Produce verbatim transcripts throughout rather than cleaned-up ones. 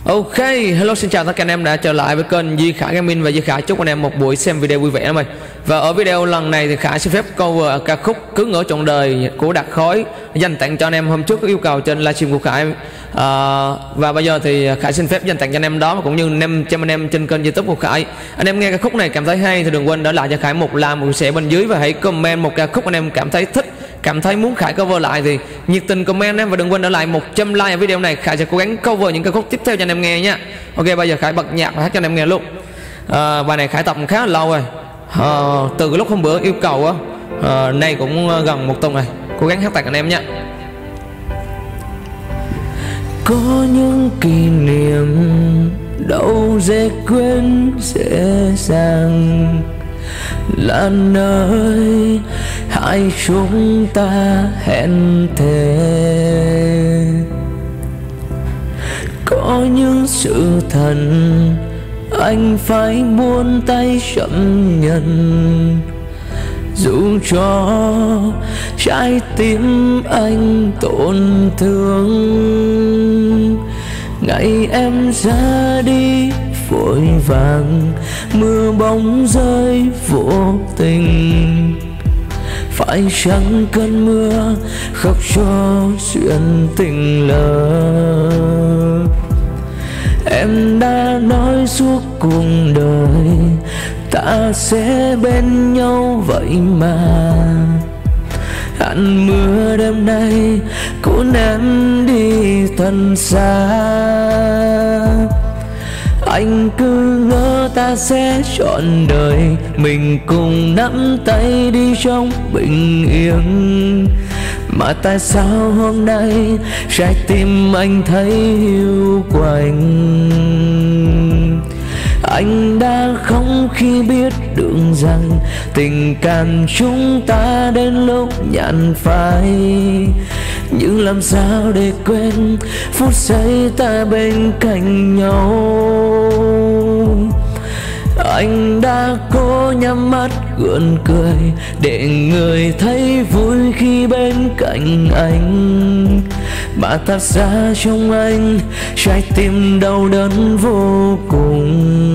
Ok, hello xin chào tất cả anh em đã trở lại với kênh Duy Khải Gaming, và Duy Khải chúc anh em một buổi xem video vui vẻ em ơi. Và ở video lần này thì Khải xin phép cover ca khúc Cứ Ngỡ Trọn Đời của Đạt Khói dành tặng cho anh em hôm trước có yêu cầu trên livestream của Khải. À, và bây giờ thì Khải xin phép dành tặng cho anh em đó, cũng như anh em cho anh em trên kênh YouTube của Khải. Anh em nghe ca khúc này cảm thấy hay thì đừng quên để lại cho Khải một like, một share bên dưới, và hãy comment một ca khúc anh em cảm thấy thích, cảm thấy muốn Khải cover lại thì nhiệt tình comment em, và đừng quên để lại một trăm like ở video này. Khải sẽ cố gắng cover những ca khúc tiếp theo cho anh em nghe nha. Ok, bây giờ Khải bật nhạc và hát cho anh em nghe luôn. À, bài này Khải tập khá là lâu rồi, à, từ lúc hôm bữa yêu cầu á, à, nay cũng gần một tuần rồi. Cố gắng hát tặng anh em nha. Có những kỷ niệm đâu dễ quên dễ dàng, là nơi hai chúng ta hẹn thề. Có những sự thật anh phải buông tay chấp nhận, dù cho trái tim anh tổn thương. Ngày em ra đi vội vàng, mưa bóng rơi vô tình, phải chăng cơn mưa khóc cho chuyện tình lỡ. Em đã nói suốt cuộc đời ta sẽ bên nhau vậy mà, hẳn mưa đêm nay cuốn em đi thật xa. Anh cứ ngỡ ta sẽ trọn đời mình cùng nắm tay đi trong bình yên, mà tại sao hôm nay trái tim anh thấy hiu quạnh. Anh đã không khi biết được rằng tình cảm chúng ta đến lúc nhạt phai, nhưng làm sao để quên phút giây ta bên cạnh nhau. Anh đã cố nhắm mắt gượng cười để người thấy vui khi bên cạnh anh, mà thật ra trong anh trái tim đau đớn vô cùng.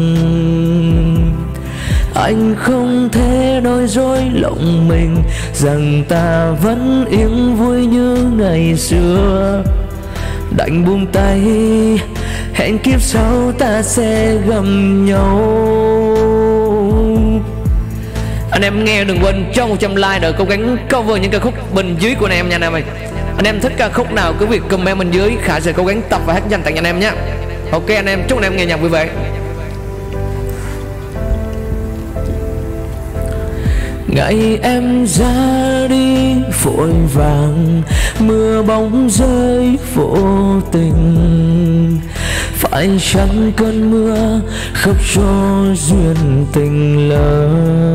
Anh không thể nói dối lòng mình rằng ta vẫn yên vui như ngày xưa, đành buông tay hẹn kiếp sau ta sẽ gặp nhau. Anh em nghe đừng quên cho một trăm like rồi cố gắng cover những ca khúc bên dưới của anh em nha anh em ơi. Anh em thích ca khúc nào cứ việc comment bên dưới, Khải sẽ cố gắng tập và hát dành tặng anh em nhé. Ok anh em, chúc anh em nghe nhạc vui vẻ. Ngày em ra đi vội vàng, mưa bóng rơi vô tình, phải chăng cơn mưa khóc cho duyên tình lỡ.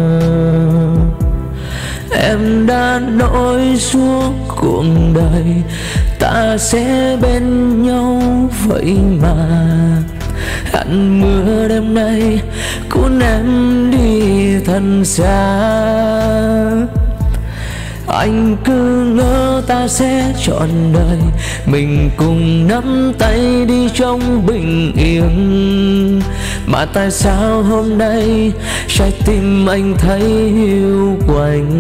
Em đã nói suốt cuộc đời ta sẽ bên nhau vậy mà, hẳn mưa đêm nay cuốn em đi thật xa. Anh cứ ngỡ ta sẽ trọn đời mình cùng nắm tay đi trong bình yên, mà tại sao hôm nay trái tim anh thấy hiu quạnh.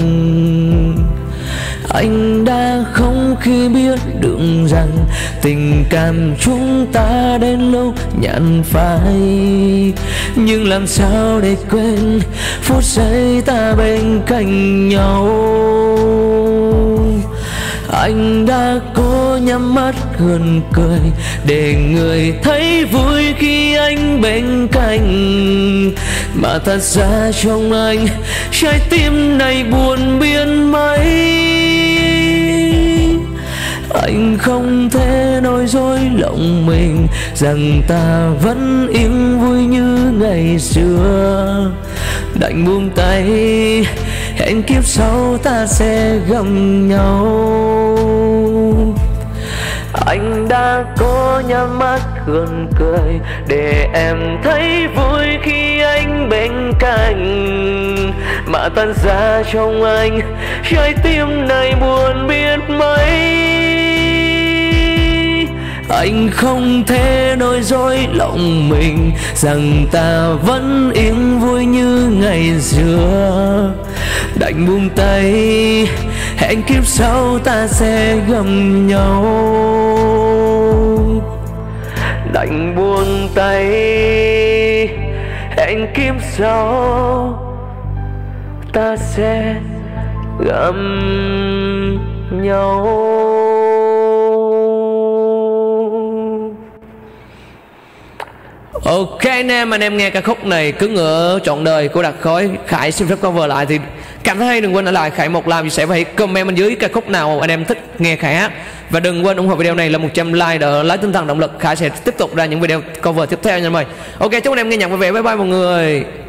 Anh đã không khi biết được rằng tình cảm chúng ta đến lúc nhạt phai, nhưng làm sao để quên phút giây ta bên cạnh nhau. Anh đã cố nhắm mắt gượng cười để người thấy vui khi anh bên cạnh, mà thật ra trong anh trái tim này buồn biến mấy. Anh không thể nói dối lòng mình rằng ta vẫn yên vui như ngày xưa, đành buông tay hẹn kiếp sau ta sẽ gặp nhau. Anh đã cố nhắm mắt gượng cười để em thấy vui khi anh bên cạnh, mà tan ra trong anh trái tim này buồn biết mấy. Anh không thể nói dối lòng mình rằng ta vẫn yên vui như ngày xưa. Đành buông tay, hẹn kiếp sau ta sẽ gặp nhau. Đành buông tay, hẹn kiếp sau ta sẽ gặp nhau. Ok anh em, anh em nghe ca khúc này Cứ Ngỡ Trọn Đời của Đạt Khối, Khải xin phép cover lại. Thì cảm thấy hay đừng quên ở lại Khải một like, chia sẻ và hãy comment bên dưới ca khúc nào anh em thích nghe Khải hát. Và đừng quên ủng hộ video này là một trăm like để lấy tinh thần động lực. Khải sẽ tiếp tục ra những video cover tiếp theo nha mọi người. Ok, chúc anh em nghe nhạc vui vẻ. Bye bye mọi người.